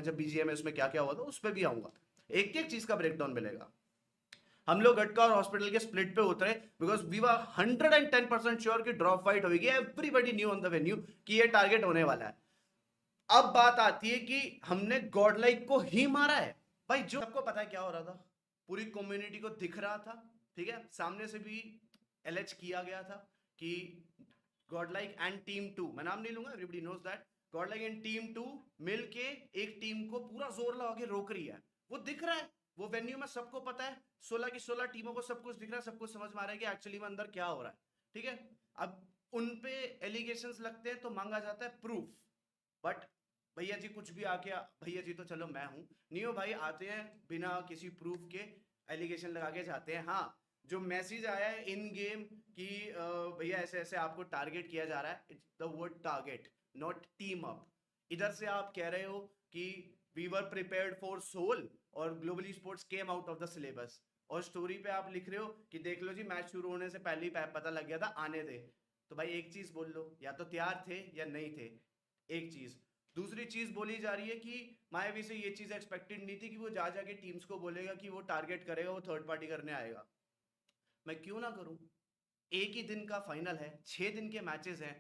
जब बीजीएमएस में क्या क्या हुआ था उस पर भी आऊंगा, एक एक चीज का ब्रेकडाउन मिलेगा। हम लोग गटका और हॉस्पिटल के स्प्लिट पे उतरे बिकॉज वी वर 110% श्योर कि ड्रॉप फाइट होगी। Everybody knew on the venue कि ये टारगेट होने वाला है। अब बात आती है कि हमने गॉडलाइक को ही मारा है भाई। जो सबको पता है क्या हो रहा था, पूरी कम्युनिटी को दिख रहा था, ठीक है, सामने से भी एलेज किया गया था कि गॉडलाइक एंड टीम 2, मैं नाम नहीं लूंगा, everybody knows that, godlike and team 2 मिलके एक टीम को पूरा जोर लगा के रोक रही है। वो दिख रहा है, वो वेन्यू में सबको पता है, 16 की 16 टीमों को सब कुछ दिख रहा है, सब कुछ समझ में आ रहा है कि एक्चुअली में अंदर क्या हो रहा है, ठीक है। अब उन पे एलिगेशंस लगते हैं तो मांगा जाता है प्रूफ, बट भैया जी कुछ भी आके, भैया जी तो चलो मैं हूं, नियो भाई आते हैं बिना किसी प्रूफ के एलिगेशन लगा के जाते हैं। हाँ, जो मैसेज आया है इन गेम कि भैया ऐसे ऐसे आपको टारगेट किया जा रहा है, it's the word target not team up. इधर से आप कह रहे हो कि we were prepared for soul और globally sports came out of the syllabus, और स्टोरी पे आप लिख रहे हो कि देख लो जी मैच शुरू होने से पहले ही पता लग गया था, आने दे। तो भाई एक चीज बोल लो, या तो तैयार थे या नहीं थे, एक चीज। दूसरी चीज बोली जा रही है कि मायावी से ये चीज एक्सपेक्टेड नहीं थी कि वो जा जाके टीम्स को बोलेगा कि वो टारगेट करेगा, वो थर्ड पार्टी करने आएगा। मैं क्यों ना करूं, एक ही दिन का फाइनल है, 6 दिन के मैचेस हैं,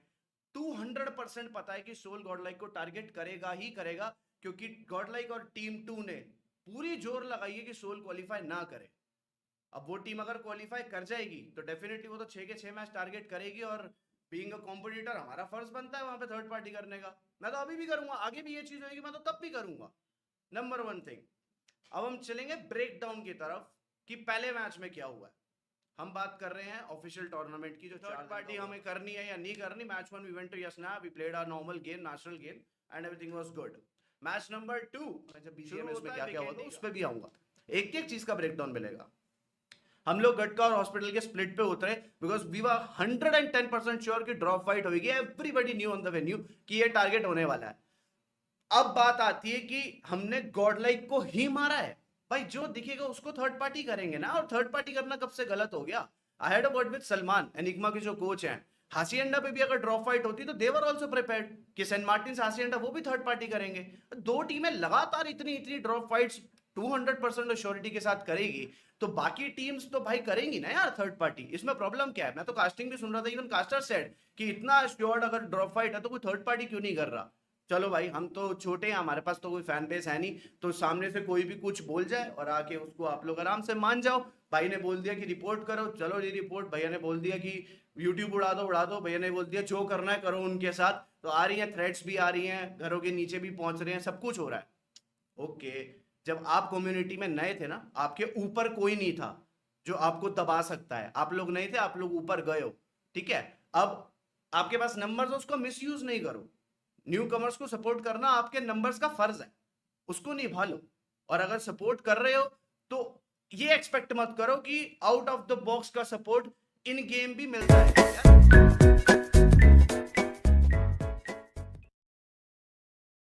200% पता है कि सोल गॉडलाइक को टारगेट करेगा ही करेगा, क्योंकि गॉडलाइक और टीम 2 ने पूरी जोर लगाई है कि सोल क्वालिफाई ना करे। अब वो टीम अगर क्वालिफाई कर जाएगी तो डेफिनेटली वो तो 6 के 6 मैच टारगेट करेगी, और बीइंग अ कॉम्पिटिटर हमारा फर्ज बनता है वहां पे थर्ड पार्टी करने का। मैं तो अभी भी करूंगा, आगे भी ये चीज होगी, मैं तो तब भी करूंगा। Number 1 thing. अब हम चलेंगे ब्रेक डाउन की तरफ कि पहले मैच में क्या हुआ है। हम बात कर रहे हैं ऑफिशियल टूर्नामेंट की, जो थर्ड पार्टी हमें करनी है या नहीं करनी। मैच 1 वी वेंट टू यसना, we played our normal game, national game, and everything was good. Match number 2 जब बीजीएमएस में क्या क्या हुआ था उस पे भी आऊंगा, एक एक चीज का ब्रेकडाउन मिलेगा। हम लोग गटका और हॉस्पिटल के स्प्लिट पे उतरे बिकॉज वी वर 110% श्योर कि ड्रॉप फाइट होगी। Everybody knew on the venue कि ये टारगेट होने वाला है। अब बात आती है कि हमने गॉडलाइक को ही मारा है भाई। जो दिखेगा उसको थर्ड पार्टी करेंगे ना, और थर्ड पार्टी करना कब से गलत हो गया। I had a word with Salman, Enigma के जो कोच हैं। हासिएंडा पे भी अगर ड्रॉप फाइट होती तो दे वर आल्सो प्रिपेयर्ड कि सेंट मार्टिन हासिएंडा वो भी थर्ड पार्टी करेंगे। दो टीमें लगातार इतनी इतनी ड्रॉप फाइट्स 200% श्योरिटी के साथ करेगी, तो बाकी टीम्स तो भाई करेंगी ना यार थर्ड पार्टी। इसमें प्रॉब्लम क्या है? मैं तो कास्टिंग भी सुन रहा था, इवन कास्टर सेड कि इतना श्योर्ड अगर ड्रॉप फाइट है तो कोई थर्ड पार्टी क्यों नहीं कर रहा। चलो भाई हम तो छोटे हैं, हमारे पास तो कोई फैन बेस है नहीं, तो सामने से कोई भी कुछ बोल जाए और आके उसको आप लोग आराम से मान जाओ। भाई ने बोल दिया कि रिपोर्ट करो, चलो ये रिपोर्ट। भैया ने बोल दिया कि यूट्यूब उड़ा दो। भैया ने बोल दिया जो करना है करो उनके साथ। तो आ रही है थ्रेड्स भी आ रही हैं, घरों के नीचे भी पहुंच रहे हैं, सब कुछ हो रहा है। ओके, जब आप कम्युनिटी में नए थे ना, आपके ऊपर कोई नहीं था जो आपको दबा सकता है। आप लोग नहीं थे, आप लोग ऊपर गए हो, ठीक है। अब आपके पास नंबर्स, उसको मिसयूज नहीं करो। न्यू कमर्स को सपोर्ट करना आपके नंबर्स का फर्ज है, उसको निभा लो। और अगर सपोर्ट कर रहे हो तो ये एक्सपेक्ट मत करो कि आउट ऑफ द बॉक्स का सपोर्ट इन गेम भी मिलता है।